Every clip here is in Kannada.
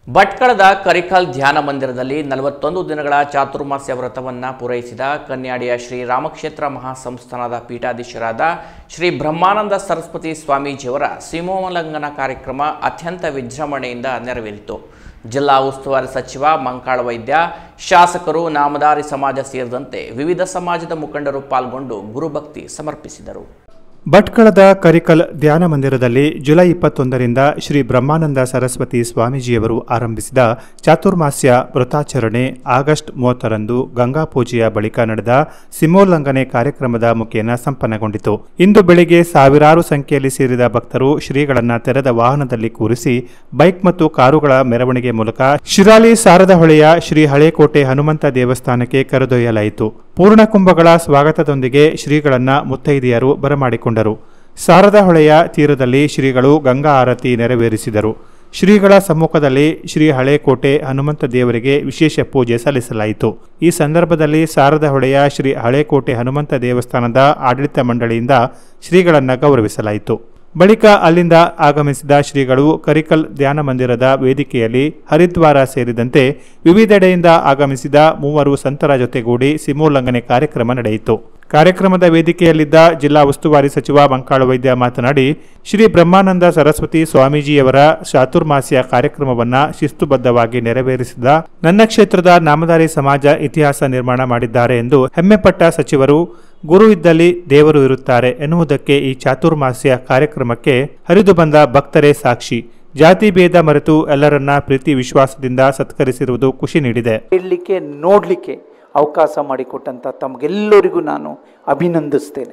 ಭಟ್ಕಳದ ಕರಿಕಲ್ ಧ್ಯಾನ ಮಂದಿರದಲ್ಲಿ 41 ದಿನಗಳ ಚಾತುರ್ಮಾಸ್ಯ ವ್ರತವನ್ನು ಪೂರೈಸಿದ ಕನ್ಯಾಡಿಯ ಶ್ರೀ ರಾಮಕ್ಷೇತ್ರ ಮಹಾಸಂಸ್ಥಾನದ ಪೀಠಾಧೀಶರಾದ ಶ್ರೀ ಬ್ರಹ್ಮಾನಂದ ಸರಸ್ವತಿ ಸ್ವಾಮೀಜಿಯವರ ಸಿಮೋಲ್ಲಂಘನ ಕಾರ್ಯಕ್ರಮ ಅತ್ಯಂತ ವಿಜೃಂಭಣೆಯಿಂದ ನೆರವೇರಿತು. ಜಿಲ್ಲಾ ಉಸ್ತುವಾರಿ ಸಚಿವ ಮಂಕಾಳ ವೈದ್ಯ, ಶಾಸಕರು, ನಾಮಧಾರಿ ಸಮಾಜ ಸೇರಿದಂತೆ ವಿವಿಧ ಸಮಾಜದ ಮುಖಂಡರು ಪಾಲ್ಗೊಂಡು ಗುರುಭಕ್ತಿ ಸಮರ್ಪಿಸಿದರು. ಭಟ್ಕಳದ ಕರಿಕಲ್ ಧ್ಯಾನ ಮಂದಿರದಲ್ಲಿ ಜುಲೈ 21ರಿಂದ ಶ್ರೀ ಬ್ರಹ್ಮಾನಂದ ಸರಸ್ವತಿ ಸ್ವಾಮೀಜಿಯವರು ಆರಂಭಿಸಿದ ಚಾತುರ್ಮಾಸ್ಯ ವ್ರತಾಚರಣೆ ಆಗಸ್ಟ್ 30ರಂದು ಗಂಗಾ ಪೂಜೆಯ ಬಳಿಕ ನಡೆದ ಸಿಮೋಲ್ಲಂಘನೆ ಕಾರ್ಯಕ್ರಮದ ಮುಖೇನ ಸಂಪನ್ನಗೊಂಡಿತು. ಇಂದು ಬೆಳಿಗ್ಗೆ ಸಾವಿರಾರು ಸಂಖ್ಯೆಯಲ್ಲಿ ಸೇರಿದ ಭಕ್ತರು ಶ್ರೀಗಳನ್ನು ತೆರೆದ ವಾಹನದಲ್ಲಿ ಕೂರಿಸಿ ಬೈಕ್ ಮತ್ತು ಕಾರುಗಳ ಮೆರವಣಿಗೆ ಮೂಲಕ ಶಿರಾಲಿ ಸಾರದಹೊಳೆಯ ಶ್ರೀ ಹಳೇಕೋಟೆ ಹನುಮಂತ ದೇವಸ್ಥಾನಕ್ಕೆ ಕರೆದೊಯ್ಯಲಾಯಿತು. ಪೂರ್ಣಕುಂಭಗಳ ಸ್ವಾಗತದೊಂದಿಗೆ ಶ್ರೀಗಳನ್ನ ಮುತ್ತೈದೆಯರು ಬರಮಾಡಿಕೊಂಡರು. ಸಾರದಹೊಳೆಯ ತೀರದಲ್ಲಿ ಶ್ರೀಗಳು ಗಂಗಾ ಆರತಿ ನೆರವೇರಿಸಿದರು. ಶ್ರೀಗಳ ಸಮ್ಮುಖದಲ್ಲಿ ಶ್ರೀ ಹಳೇಕೋಟೆ ಹನುಮಂತ ದೇವರಿಗೆ ವಿಶೇಷ ಪೂಜೆ ಸಲ್ಲಿಸಲಾಯಿತು. ಈ ಸಂದರ್ಭದಲ್ಲಿ ಸಾರದಹೊಳೆಯ ಶ್ರೀ ಹಳೇಕೋಟೆ ಹನುಮಂತ ದೇವಸ್ಥಾನದ ಆಡಳಿತ ಮಂಡಳಿಯಿಂದ ಶ್ರೀಗಳನ್ನು ಗೌರವಿಸಲಾಯಿತು. ಬಳಿಕ ಅಲ್ಲಿಂದ ಆಗಮಿಸಿದ ಶ್ರೀಗಳು ಕರಿಕಲ್ ಧ್ಯಾನ ಮಂದಿರದ ವೇದಿಕೆಯಲ್ಲಿ ಹರಿದ್ವಾರ ಸೇರಿದಂತೆ ವಿವಿಧೆಡೆಯಿಂದ ಆಗಮಿಸಿದ 3 ಸಂತರ ಜೊತೆಗೂಡಿ ಸಿಮೋಲ್ಲಂಘನೆ ಕಾರ್ಯಕ್ರಮ ನಡೆಯಿತು. ಕಾರ್ಯಕ್ರಮದ ವೇದಿಕೆಯಲ್ಲಿದ್ದ ಜಿಲ್ಲಾ ಉಸ್ತುವಾರಿ ಸಚಿವ ಮಂಕಾಳ ವೈದ್ಯ ಮಾತನಾಡಿ, ಶ್ರೀ ಬ್ರಹ್ಮಾನಂದ ಸರಸ್ವತಿ ಸ್ವಾಮೀಜಿಯವರ ಚಾತುರ್ಮಾಸ್ಯ ಕಾರ್ಯಕ್ರಮವನ್ನು ಶಿಸ್ತುಬದ್ಧವಾಗಿ ನೆರವೇರಿಸಿದ ನನ್ನ ಕ್ಷೇತ್ರದ ನಾಮಧಾರಿ ಸಮಾಜ ಇತಿಹಾಸ ನಿರ್ಮಾಣ ಮಾಡಿದ್ದಾರೆ ಎಂದು ಹೆಮ್ಮೆಪಟ್ಟ ಸಚಿವರು, ಗುರು ಇದ್ದಲ್ಲಿ ದೇವರು ಇರುತ್ತಾರೆ ಎನ್ನುವುದಕ್ಕೆ ಈ ಚಾತುರ್ಮಾಸ್ಯ ಕಾರ್ಯಕ್ರಮಕ್ಕೆ ಹರಿದು ಬಂದ ಭಕ್ತರೇ ಸಾಕ್ಷಿ. ಜಾತಿ ಭೇದ ಮರೆತು ಎಲ್ಲರನ್ನ ಪ್ರೀತಿ ವಿಶ್ವಾಸದಿಂದ ಸತ್ಕರಿಸಿರುವುದು ಖುಷಿ ನೀಡಿದೆ. ಹೇಳಲಿಕ್ಕೆ ನೋಡಲಿಕ್ಕೆ ಅವಕಾಶ ಮಾಡಿಕೊಟ್ಟಂಥ ತಮಗೆಲ್ಲರಿಗೂ ನಾನು ಅಭಿನಂದಿಸ್ತೇನೆ.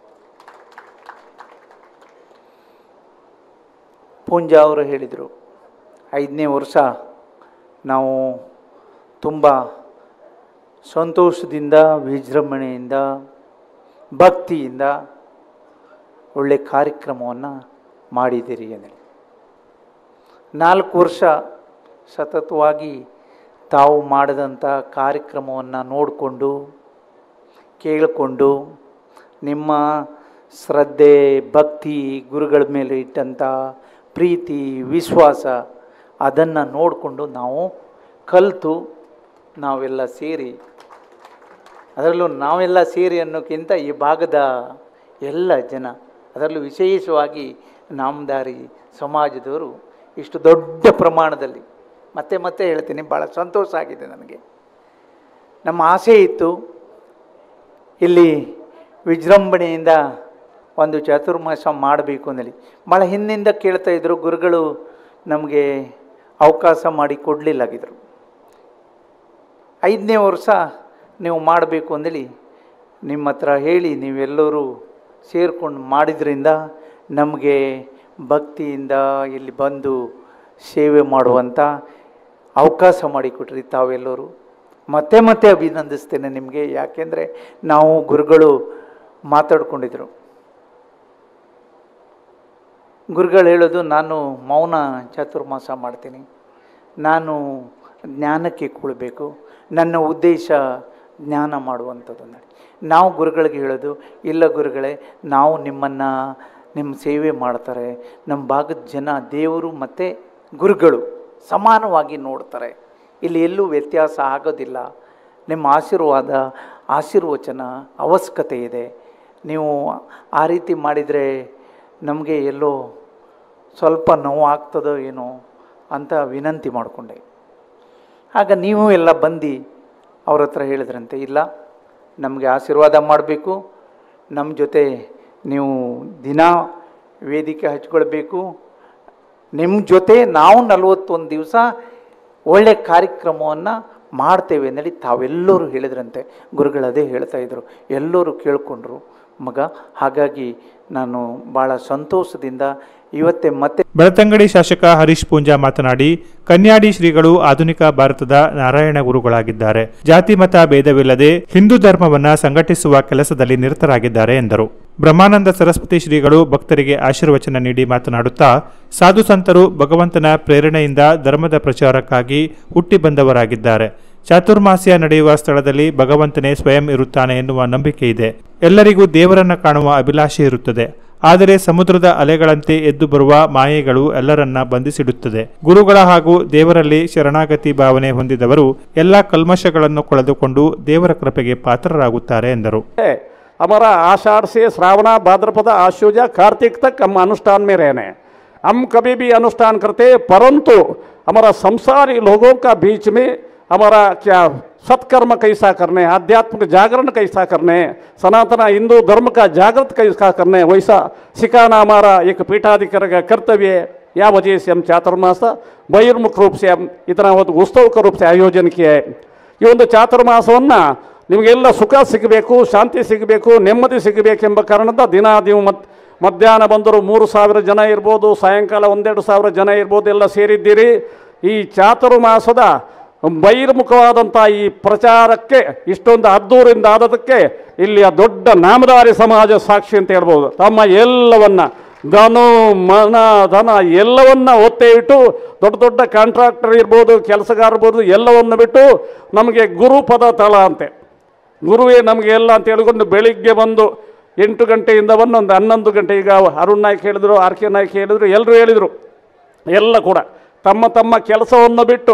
ಪೂಂಜಾ ಅವರು ಹೇಳಿದರು, 5ನೇ ವರ್ಷ ನಾವು ತುಂಬ ಸಂತೋಷದಿಂದ, ವಿಜೃಂಭಣೆಯಿಂದ, ಭಕ್ತಿಯಿಂದ ಒಳ್ಳೆ ಕಾರ್ಯಕ್ರಮವನ್ನು ಮಾಡಿದ್ದೀರಿ ಅಂದರೆ 4 ವರ್ಷ ಸತತವಾಗಿ ತಾವು ಮಾಡಿದಂಥ ಕಾರ್ಯಕ್ರಮವನ್ನು ನೋಡಿಕೊಂಡು ಕೇಳಿಕೊಂಡು ನಿಮ್ಮ ಶ್ರದ್ಧೆ, ಭಕ್ತಿ, ಗುರುಗಳ ಮೇಲೆ ಇಟ್ಟಂಥ ಪ್ರೀತಿ, ವಿಶ್ವಾಸ ಅದನ್ನು ನೋಡಿಕೊಂಡು ನಾವು ಕಲಿತು ನಾವೆಲ್ಲ ಸೇರಿ, ಅದರಲ್ಲೂ ನಾವೆಲ್ಲ ಸೇರಿ ಅನ್ನೋಕ್ಕಿಂತ ಈ ಭಾಗದ ಎಲ್ಲ ಜನ, ಅದರಲ್ಲೂ ವಿಶೇಷವಾಗಿ ನಾಮಧಾರಿ ಸಮಾಜದವರು ಇಷ್ಟು ದೊಡ್ಡ ಪ್ರಮಾಣದಲ್ಲಿ ಮತ್ತೆ ಹೇಳ್ತೀನಿ, ಭಾಳ ಸಂತೋಷ ಆಗಿದೆ ನನಗೆ. ನಮ್ಮ ಆಸೆ ಇತ್ತು ಇಲ್ಲಿ ವಿಜೃಂಭಣೆಯಿಂದ ಒಂದು ಚಾತುರ್ಮಾಸ ಮಾಡಬೇಕು ಅಂದೇಳಿ. ಭಾಳ ಹಿಂದಿಂದ ಕೇಳ್ತಾ ಇದ್ದರು, ಗುರುಗಳು ನಮಗೆ ಅವಕಾಶ ಮಾಡಿ ಕೊಡಲಿಲ್ಲಾಗಿದ್ರು. 5ನೇ ವರ್ಷ ನೀವು ಮಾಡಬೇಕು ಅಂದೇಳಿ ನಿಮ್ಮ ಹತ್ರ ಹೇಳಿ ನೀವೆಲ್ಲರೂ ಸೇರಿಕೊಂಡು ಮಾಡಿದ್ರಿಂದ ನಮಗೆ ಭಕ್ತಿಯಿಂದ ಇಲ್ಲಿ ಬಂದು ಸೇವೆ ಮಾಡುವಂಥ ಅವಕಾಶ ಮಾಡಿಕೊಟ್ರಿ ತಾವೆಲ್ಲರೂ. ಮತ್ತೆ ಅಭಿನಂದಿಸ್ತೇನೆ ನಿಮಗೆ. ಯಾಕೆಂದರೆ ನಾವು ಗುರುಗಳು ಮಾತಾಡ್ಕೊಂಡಿದ್ರು, ಗುರುಗಳು ಹೇಳೋದು, ನಾನು ಮೌನ ಚಾತುರ್ಮಾಸ ಮಾಡ್ತೀನಿ, ನಾನು ಜ್ಞಾನಕ್ಕೆ ಕೂಡಬೇಕು, ನನ್ನ ಉದ್ದೇಶ ಜ್ಞಾನ ಮಾಡುವಂಥದ್ದು. ನಾವು ಗುರುಗಳಿಗೆ ಹೇಳೋದು, ಇಲ್ಲ ಗುರುಗಳೇ, ನಾವು ನಿಮ್ಮ ಸೇವೆ ಮಾಡ್ತಾರೆ, ನಮ್ಮ ಭಾಗದ ಜನ ದೇವರು ಮತ್ತು ಗುರುಗಳು ಸಮಾನವಾಗಿ ನೋಡ್ತಾರೆ, ಇಲ್ಲಿ ಎಲ್ಲೂ ವ್ಯತ್ಯಾಸ ಆಗೋದಿಲ್ಲ. ನಿಮ್ಮ ಆಶೀರ್ವಚನ ಅವಶ್ಯಕತೆ ಇದೆ. ನೀವು ಆ ರೀತಿ ಮಾಡಿದರೆ ನಮಗೆ ಎಲ್ಲೋ ಸ್ವಲ್ಪ ನೋವು ಆಗ್ತದೋ ಏನೋ ಅಂತ ವಿನಂತಿ ಮಾಡಿಕೊಂಡೆ. ಆಗ ನೀವು ಎಲ್ಲ ಬಂದು ಅವ್ರ ಹತ್ರ ಹೇಳಿದ್ರಂತೆ, ಇಲ್ಲ ನಮಗೆ ಆಶೀರ್ವಾದ ಮಾಡಬೇಕು, ನಮ್ಮ ಜೊತೆ ನೀವು ದಿನ ವೇದಿಕೆ ಹಚ್ಕೊಳ್ಬೇಕು, ನಿಮ್ಮ ಜೊತೆ ನಾವು 41 ದಿವಸ ಒಳ್ಳೆ ಕಾರ್ಯಕ್ರಮವನ್ನು ಮಾಡ್ತೇವೆ ಅಂದೇಳಿ ತಾವೆಲ್ಲರೂ ಹೇಳಿದ್ರಂತೆ. ಗುರುಗಳದೇ ಹೇಳ್ತಾಯಿದ್ರು, ಎಲ್ಲರೂ ಕೇಳಿಕೊಂಡ್ರು ಮಗ. ಹಾಗಾಗಿ ನಾನು ಭಾಳ ಸಂತೋಷದಿಂದ ಇವತ್ತೇ ಮತ್ತೆ. ಬೆಳ್ತಂಗಡಿ ಶಾಸಕ ಹರೀಶ್ ಪೂಂಜಾ ಮಾತನಾಡಿ, ಕನ್ಯಾಡಿ ಶ್ರೀಗಳು ಆಧುನಿಕ ಭಾರತದ ನಾರಾಯಣ ಗುರುಗಳಾಗಿದ್ದಾರೆ. ಜಾತಿ ಮತ ಭೇದವಿಲ್ಲದೆ ಹಿಂದೂ ಧರ್ಮವನ್ನ ಸಂಘಟಿಸುವ ಕೆಲಸದಲ್ಲಿ ನಿರತರಾಗಿದ್ದಾರೆ ಎಂದರು. ಬ್ರಹ್ಮಾನಂದ ಸರಸ್ವತಿ ಶ್ರೀಗಳು ಭಕ್ತರಿಗೆ ಆಶೀರ್ವಚನ ನೀಡಿ ಮಾತನಾಡುತ್ತಾ, ಸಾಧು ಸಂತರು ಭಗವಂತನ ಪ್ರೇರಣೆಯಿಂದ ಧರ್ಮದ ಪ್ರಚಾರಕ್ಕಾಗಿ ಹುಟ್ಟಿ ಬಂದವರಾಗಿದ್ದಾರೆ. ಚಾತುರ್ಮಾಸ್ಯ ನಡೆಯುವ ಸ್ಥಳದಲ್ಲಿ ಭಗವಂತನೇ ಸ್ವಯಂ ಇರುತ್ತಾನೆ ಎನ್ನುವ ನಂಬಿಕೆ ಇದೆ. ಎಲ್ಲರಿಗೂ ದೇವರನ್ನ ಕಾಣುವ ಅಭಿಲಾಷೆ ಇರುತ್ತದೆ. ಆದರೆ ಸಮುದ್ರದ ಅಲೆಗಳಂತೆ ಎದ್ದು ಬರುವ ಮಾಯೆಗಳು ಎಲ್ಲರನ್ನ ಬಂಧಿಸಿಡುತ್ತದೆ. ಗುರುಗಳ ಹಾಗೂ ದೇವರಲ್ಲಿ ಶರಣಾಗತಿ ಭಾವನೆ ಹೊಂದಿದವರು ಎಲ್ಲ ಕಲ್ಮಶಗಳನ್ನು ಕಳೆದುಕೊಂಡು ದೇವರ ಕೃಪೆಗೆ ಪಾತ್ರರಾಗುತ್ತಾರೆ ಎಂದರು. हमारा आषाढ़ से श्रावण भाद्रपद आश्वजा कार्तिक तक हम अनुष्ठान में रहने, हम कभी भी अनुष्ठान करते, परंतु हमारा संसारी लोगों का बीच में हमारा क्या सत्कर्म कैसा करने, आध्यात्मिक जागरण कैसा करने, सनातन हिंदू धर्म का जागृत कैसा करने, वैसा सिखाना हमारा एक पीठाधिकारी का कर्तव्य है। या वजह से हम चातुर्मास बहिर्मुख रूप से हम इतना उत्सव का रूप से आयोजन किया है। ಈ ಒಂದು ಚಾತುರ್ಮಾಸವನ್ನು ನಿಮಗೆಲ್ಲ ಸುಖ ಸಿಗಬೇಕು, ಶಾಂತಿ ಸಿಗಬೇಕು, ನೆಮ್ಮದಿ ಸಿಗಬೇಕೆಂಬ ಕಾರಣದ ದಿನ ನೀವು ಮಧ್ಯಾಹ್ನ ಬಂದರು 3,000 ಜನ ಇರ್ಬೋದು, ಸಾಯಂಕಾಲ 1,000-2,000 ಜನ ಇರ್ಬೋದು, ಎಲ್ಲ ಸೇರಿದ್ದೀರಿ. ಈ ಚಾತುರ್ಮಾಸದ ಬಹಿರ್ಮುಖವಾದಂಥ ಈ ಪ್ರಚಾರಕ್ಕೆ ಇಷ್ಟೊಂದು ಅದ್ದೂರಿಂದ ಆದದಕ್ಕೆ ಇಲ್ಲಿಯ ದೊಡ್ಡ ನಾಮಧಾರಿ ಸಮಾಜ ಸಾಕ್ಷಿ ಅಂತ ಹೇಳ್ಬೋದು. ತಮ್ಮ ಎಲ್ಲವನ್ನ ಮನ ಧನ ಎಲ್ಲವನ್ನ ಒತ್ತೆ ಇಟ್ಟು ದೊಡ್ಡ ದೊಡ್ಡ ಕಾಂಟ್ರಾಕ್ಟರ್ ಇರ್ಬೋದು, ಕೆಲಸಗಾರ ಇರ್ಬೋದು, ಎಲ್ಲವನ್ನು ಬಿಟ್ಟು ನಮಗೆ ಗುರುಪದ ತಳ ಅಂತೆ, ಗುರುವೇ ನಮಗೆ ಎಲ್ಲ ಅಂತ ಹೇಳಿಕೊಂಡು ಬೆಳಿಗ್ಗೆ ಬಂದು 8 ಗಂಟೆಯಿಂದ ಬಂದು ಒಂದು 11 ಗಂಟೆ, ಈಗ ಅರುಣ್ ನಾಯ್ಕ ಹೇಳಿದರು, ಆರ್ ಕೆ ನಾಯ್ಕ ಹೇಳಿದರು, ಎಲ್ಲರೂ ಹೇಳಿದರು, ಎಲ್ಲ ಕೂಡ ತಮ್ಮ ತಮ್ಮ ಕೆಲಸವನ್ನು ಬಿಟ್ಟು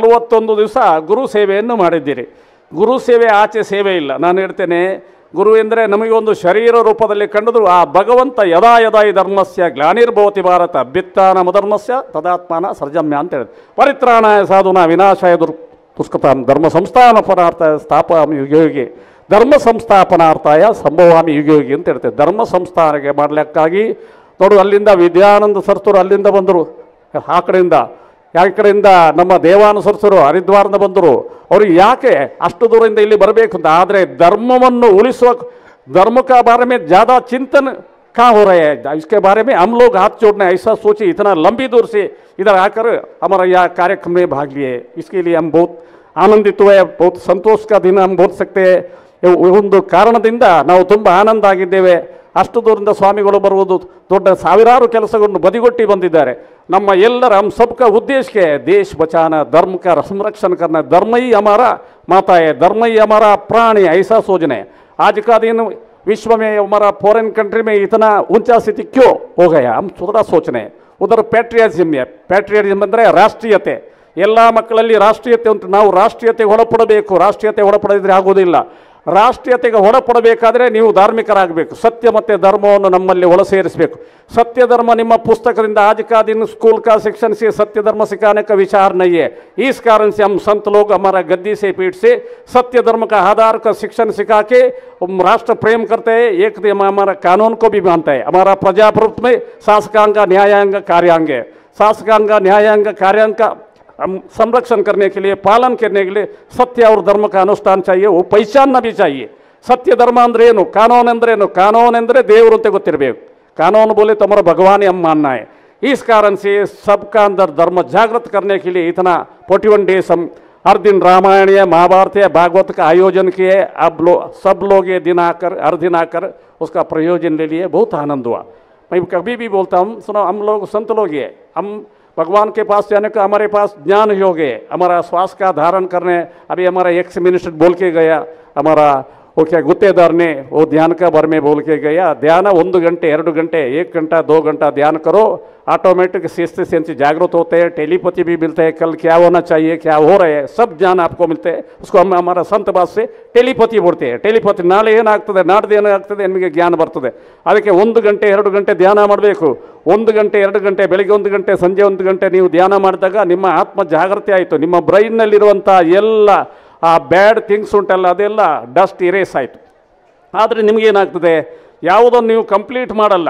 41 ದಿವಸ ಗುರು ಸೇವೆಯನ್ನು ಮಾಡಿದ್ದೀರಿ. ಗುರು ಸೇವೆ ಆಚೆ ಸೇವೆ ಇಲ್ಲ. ನಾನು ಹೇಳ್ತೇನೆ, ಗುರು ಎಂದರೆ ನಮಗೆ ಒಂದು ಶರೀರ ರೂಪದಲ್ಲಿ ಕಂಡಿದ್ರು ಆ ಭಗವಂತ ಯದಾ ಯದಾ ಈ ಧರ್ಮಸ್ಯ ಗ್ಲಾನಿರ್ಭವತಿ ಭಾರತ ಅಭ್ಯುತ್ಥಾನ ಧರ್ಮಸ್ಯ ತದಾತ್ಮಾನ ಸರ್ಜಮ್ಯ ಅಂತ ಹೇಳಿದ್ರು. ಪರಿತ್ರಾಣಾಯ ಸಾಧುನ ವಿನಾಶಾಯ ದುಷ್ಕೃತಾಂ ಧರ್ಮ ಸಂಸ್ಥಾಪನಾರ್ಥಾಯ ಸ್ಥಾಪಯಾಮಿ ಯುಗಯೋಗಿ, ಧರ್ಮ ಸಂಸ್ಥಾಪನಾರ್ಥಾಯ ಸಂಭವಾಮಿ ಯುಗಯೋಗಿ ಅಂತ ಹೇಳ್ತೇವೆ. ಧರ್ಮ ಸಂಸ್ಥಾನಕ್ಕೆ ಮಾಡಲಿಕ್ಕಾಗಿ ನೋಡು, ಅಲ್ಲಿಂದ ವಿದ್ಯಾನಂದ ಸರಸ್ವತರು ಅಲ್ಲಿಂದ ಬಂದರು, ಆ ಕಡೆಯಿಂದ ಕಡೆಯಿಂದ ನಮ್ಮ ದೇವಾನುಸರಿಸರು ಹರಿದ್ವಾರದಿಂದ ಬಂದರು. ಅವರು ಯಾಕೆ ಅಷ್ಟು ದೂರದಿಂದ ಇಲ್ಲಿ ಬರಬೇಕು ಅಂತ, ಆದರೆ ಧರ್ಮವನ್ನು ಉಳಿಸುವ धर्म का बारे में ज़्यादा चिंतन कहाँ हो रहे हैं, इसके बारे में हम लोग हाथ जोड़ने ऐसा सोचे, इतना लंबी दूर से इधर आकर हमारा यह कार्यक्रम में भाग लिए, इसके लिए हम बहुत आनंदित हुए, बहुत संतोष का दिन हम बोल सकते हैं. ಒಂದು ಕಾರಣದಿಂದ ನಾವು ತುಂಬ ಆನಂದ ಆಗಿದ್ದೇವೆ. ಅಷ್ಟು ದೂರದಿಂದ ಸ್ವಾಮಿಗಳು ಬರುವುದು, ದೊಡ್ಡ ಸಾವಿರಾರು ಕೆಲಸಗಳನ್ನು ಬದಿಗೊಟ್ಟಿ ಬಂದಿದ್ದಾರೆ. ನಮ್ಮ ಎಲ್ಲರ हम सबका उद्देश्य है देश बचाना, धर्म का संरक्षण करना, धर्म ही हमारा माता है, धर्म ही हमारा प्राण है, ऐसा सोचना है. आज का दिन विश्व में हमारा फॉरेन कंट्री में इतना ऊंचा स्थिति क्यों हो गया, हम थोड़ा सोचने हैं. उधर पैट्रियाटिज्म है, पैट्रियाटिज्म ಅಂದರೆ ರಾಷ್ಟ್ರೀಯತೆ. ಎಲ್ಲ ಮಕ್ಕಳಲ್ಲಿ ರಾಷ್ಟ್ರೀಯತೆ ಉಂಟು, ನಾವು ರಾಷ್ಟ್ರೀಯತೆಗೆ ಒಳಪಡಬೇಕು, ರಾಷ್ಟ್ರೀಯತೆ ಒಳಪಡದಿದ್ರೆ ಆಗೋದಿಲ್ಲ. ರಾಷ್ಟ್ರೀಯತೆಗೆ ಒಳಪಡಬೇಕಾದ್ರೆ ನೀವು ಧಾರ್ಮಿಕರಾಗಬೇಕು, ಸತ್ಯ ಮತ್ತು ಧರ್ಮವನ್ನು ನಮ್ಮಲ್ಲಿ ಒಳ ಸೇರಿಸಬೇಕು. सत्य धर्म ನಿಮ್ಮ पुस्तकದಿಂದ आज का दिन स्कूल का शिक्षण से सत्य धर्म सिखाने का विचार नहीं है. इस कारण से हम संत लोग हमारा गद्दी से पीठ से सत्य धर्म का आधार का शिक्षण सिखा के राष्ट्र प्रेम करते हैं. एक दिन हमारा कानून को भी मानता है. हमारा प्रजाप्रभुत्व में शासकांग न्यायांग कार्यांग है. शासकांग न्यायांग कार्यांग का हम संरक्षण करने के लिए, पालन करने के लिए सत्य और धर्म का अनुष्ठान चाहिए, वो पहचानना भी चाहिए. सत्य धर्म ಅಂದ್ರೆ ಏನು, ಕಾನೂನು ಅಂದ್ರೆ ಏನು, ಕಾನೂನು ಅಂದರೆ ದೇವರು ಅಂತ ಗೊತ್ತಿರಬೇಕು. कानून बोले तो हमारा भगवान ही हम मानना है. इस कारण से सबका अंदर धर्म जागृत करने के लिए इतना 41 डेज हम हर दिन रामायण या महाभारत या भागवत का आयोजन किए. अब सब लोग ये दिन आकर हर दिन आकर उसका प्रयोजन ले लिए, बहुत आनंद हुआ. मैं कभी भी बोलता हूँ, सुनो, हम लोग संत लोग हैं, हम भगवान के पास जाने का हमारे पास ज्ञान योग है, हमारा श्वास का धारण करने. अभी हमारा एक्स मिनिस्टर बोल के गया, हमारा वो क्या गुत्तेदार ने वो ध्यान का बारे में बोल के गया, ध्यान 1 घंटे 2 घंटे 1 घंटा 2 घंटा ध्यान करो, ऑटोमेटिक शिस्त सेंस जागृत होते हैं, टेलीपैथी भी मिलते हैं, कल क्या होना चाहिए, क्या हो रहा है, सब ज्ञान आपको मिलते हैं. उसको हम हमारा संत भाष से टेलीपैथी बोलते हैं. टेलीपैथी ನಾಳೆ ಏನಾಗ್ತದೆ ನಾಡ್ದು ಏನಾಗ್ತದೆ ನಿಮಗೆ ಜ್ಞಾನ ಬರ್ತದೆ. ಅದಕ್ಕೆ 1 ಗಂಟೆ 2 ಗಂಟೆ ಧ್ಯಾನ ಮಾಡಬೇಕು. 1 ಗಂಟೆ 2 ಗಂಟೆ ಬೆಳಿಗ್ಗೆ 1 ಗಂಟೆ ಸಂಜೆ 1 ಗಂಟೆ ನೀವು ಧ್ಯಾನ ಮಾಡಿದಾಗ ನಿಮ್ಮ ಆತ್ಮ ಜಾಗೃತಿ ಆಯಿತು. ನಿಮ್ಮ ಬ್ರೈನ್ನಲ್ಲಿರುವಂಥ ಎಲ್ಲ ಆ ಬ್ಯಾಡ್ ಥಿಂಗ್ಸ್ ಉಂಟಲ್ಲ ಅದೆಲ್ಲ ಡಸ್ಟ್ ಇರೇಸ್ ಆಯಿತು. ಆದರೆ ನಿಮಗೇನಾಗ್ತದೆ, ಯಾವುದನ್ನು ನೀವು ಕಂಪ್ಲೀಟ್ ಮಾಡಲ್ಲ.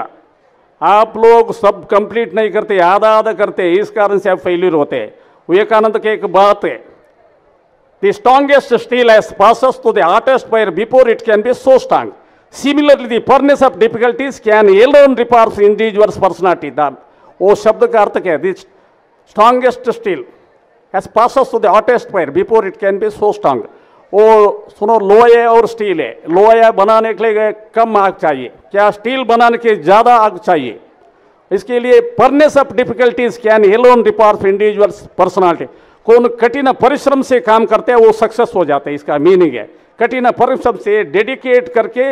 आप लोग सब कंप्लीट नहीं करते, आधा करते, इस कारण से आप फेल्यूर होते हैं. विवेकानंद की एक बात है, the strongest steel has passes to the hottest fire before it can be so strong. Similarly, the furnace of difficulties can alone repair individual's personality. वो शब्द का अर्थ क्या है, the strongest steel has passes to the hottest fire before it can be so strong. वो सुनो, लोहे और स्टील है, लोहा बनाने के लिए कम आग चाहिए, क्या स्टील बनाने के ज़्यादा आग चाहिए. इसके लिए furnace of difficulties can alone repairs individuals personality. कौन कठिन परिश्रम से काम करते हैं वो सक्सेस हो जाते हैं, इसका मीनिंग है. कठिन परिश्रम से डेडिकेट करके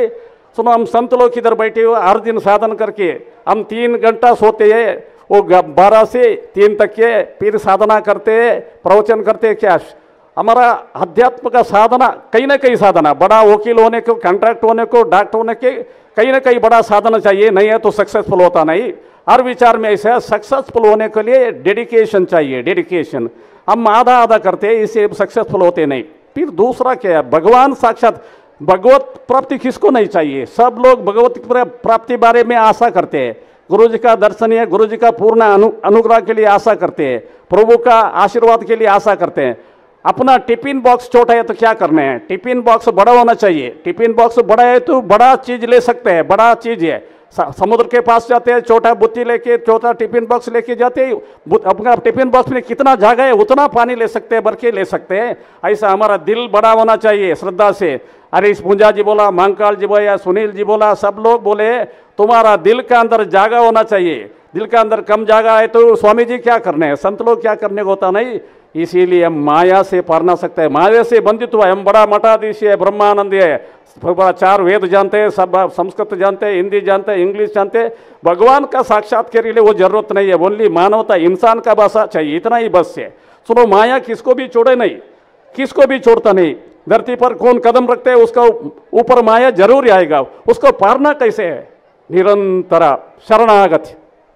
सुनो हम संत लोग इधर बैठे हुए हर दिन साधन करके हम 3 घंटा सोते हैं, वो 12 से 3 तक के फिर साधना करते हैं, प्रवचन करते हैं। क्या हमारा अध्यात्म का साधना कहीं ना कहीं साधना, बड़ा वकील होने को, कॉन्ट्रैक्ट होने को, डॉक्टर होने के कहीं ना कहीं बड़ा साधना चाहिए, नहीं है तो सक्सेसफुल होता नहीं। हर विचार में ऐसा सक्सेसफुल होने के लिए डेडिकेशन चाहिए, डेडिकेशन। हम आधा आधा करते हैं, इससे सक्सेसफुल होते नहीं। फिर दूसरा क्या है, भगवान साक्षात भगवत प्राप्ति किसको नहीं चाहिए? सब लोग भगवत प्राप्ति बारे में आशा करते हैं, गुरु जी का दर्शन है, गुरु जी का पूर्ण अनुग्रह के लिए आशा करते हैं, प्रभु का आशीर्वाद के लिए आशा करते हैं। अपना टिफिन बॉक्स छोटा है तो क्या करना है, टिफिन बॉक्स बड़ा होना चाहिए। टिफिन बॉक्स बड़ा है तो बड़ा चीज ले सकते हैं, बड़ा चीज है। समुद्र के पास जाते हैं, छोटा बुत्ती लेके, छोटा टिफिन बॉक्स लेके जाते हैं, अपना टिफिन बॉक्स में कितना जगह है उतना पानी ले सकते हैं, भर के ले सकते हैं। ऐसा हमारा दिल बड़ा होना चाहिए श्रद्धा से। हरीश पूंजा जी बोला, महाकाल जी बोला, सुनील जी बोला, सब लोग बोले तुम्हारा दिल का अंदर जागा होना चाहिए। दिल का अंदर कम जागा है तो स्वामी जी क्या करने हैं, संत लोग क्या करने को होता नहीं। इसीलिए हम माया से पार ना सकते हैं, माया से बंधित हुआ है। हम बड़ा मठाधीश है, ब्रह्मानंद है, बड़ा 4 वेद जानते हैं, सब संस्कृत जानते हैं, हिंदी जानते हैं, इंग्लिश जानते हैं। भगवान का साक्षात्कार के लिए वो जरूरत नहीं है, ओनली मानवता, इंसान का भाषा चाहिए, इतना ही बस है। सुनो, माया किसको भी छोड़े नहीं, किसको भी छोड़ता नहीं। धरती पर कौन कदम रखते हैं उसका ऊपर माया जरूर आएगा। उसको पारना कैसे है? निरंतर शरणागति,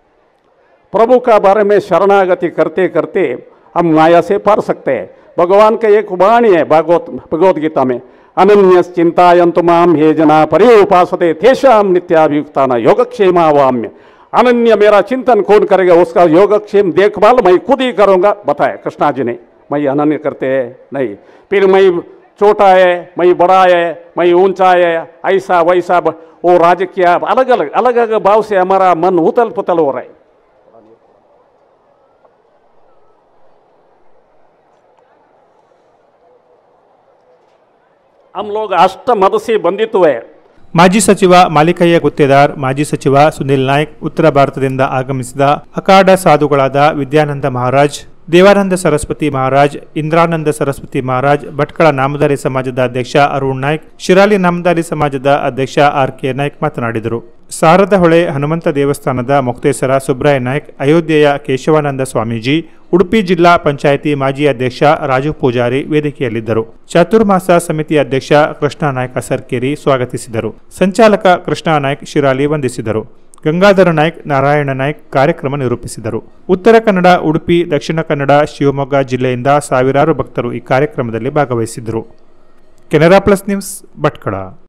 प्रभु का बारे में शरणागति करते करते हम माया से पार सकते हैं। भगवान का एक वाणी है भगवत गीता में, अनन्य चिंतायन्तु माम ये जना परि उपासते तेषाम नित्याभियुक्ता न योगक्षेमावाम्य। अनन्य मेरा चिंतन कौन करेगा, उसका योगक्षेम देखभाल मैं खुद ही करूँगा, बताया कृष्णा जी ने। मैं अनन्य करते हैं नहीं, फिर मैं छोटा है, मैं बड़ा है, मैं ऊंचा है, ऐसा वैसा वो राजकीय अलग अलग भाव से हमारा मन उथल पुथल हो रहा है। हम लोग अष्ट मद से बंधित हुए। ಮಾಜಿ ಸಚಿವ ಮಾಲಿಕಯ್ಯ ಗುತ್ತೇದಾರ್, ಮಾಜಿ ಸಚಿವ ಸುನಿಲ್ ನಾಯ್ಕ್, ಉತ್ತರ ಭಾರತದಿಂದ ಆಗಮಿಸಿದ ಅಖಾಡ ಸಾಧುಗಳಾದ ವಿದ್ಯಾನಂದ ಮಹಾರಾಜ್, ದೇವಾನಂದ ಸರಸ್ವತಿ ಮಹಾರಾಜ್, ಇಂದ್ರಾನಂದ ಸರಸ್ವತಿ ಮಹಾರಾಜ್, ಭಟ್ಕಳ ನಾಮಧಾರಿ ಸಮಾಜದ ಅಧ್ಯಕ್ಷ ಅರುಣ್ ನಾಯ್ಕ್, ಶಿರಾಲಿ ನಾಮಧಾರಿ ಸಮಾಜದ ಅಧ್ಯಕ್ಷ ಆರ್.ಕೆ. ನಾಯ್ಕ್ ಮಾತನಾಡಿದರು. ಸಾರದ ಹೊಳೆ ಹನುಮಂತ ದೇವಸ್ಥಾನದ ಮೊಕ್ತೇಸರ ಸುಬ್ರಾಯ ನಾಯ್ಕ್, ಅಯೋಧ್ಯೆಯ ಕೇಶವಾನಂದ ಸ್ವಾಮೀಜಿ, ಉಡುಪಿ ಜಿಲ್ಲಾ ಪಂಚಾಯಿತಿ ಮಾಜಿ ಅಧ್ಯಕ್ಷ ರಾಜು ಪೂಜಾರಿ ವೇದಿಕೆಯಲ್ಲಿದ್ದರು. ಚಾತುರ್ಮಾಸ ಸಮಿತಿ ಅಧ್ಯಕ್ಷ ಕೃಷ್ಣ ನಾಯ್ಕ ಸರ್ಕೇರಿ ಸ್ವಾಗತಿಸಿದರು. ಸಂಚಾಲಕ ಕೃಷ್ಣ ನಾಯ್ಕ್ ಶಿರಾಲಿ ವಂದಿಸಿದರು. ಗಂಗಾಧರ ನಾಯ್ಕ್, ನಾರಾಯಣ ನಾಯ್ಕ್ ಕಾರ್ಯಕ್ರಮ ನಿರೂಪಿಸಿದರು. ಉತ್ತರ ಕನ್ನಡ, ಉಡುಪಿ, ದಕ್ಷಿಣ ಕನ್ನಡ, ಶಿವಮೊಗ್ಗ ಜಿಲ್ಲೆಯಿಂದ ಸಾವಿರಾರು ಭಕ್ತರು ಈ ಕಾರ್ಯಕ್ರಮದಲ್ಲಿ ಭಾಗವಹಿಸಿದ್ದರು. Canara plus news, Bhatkal.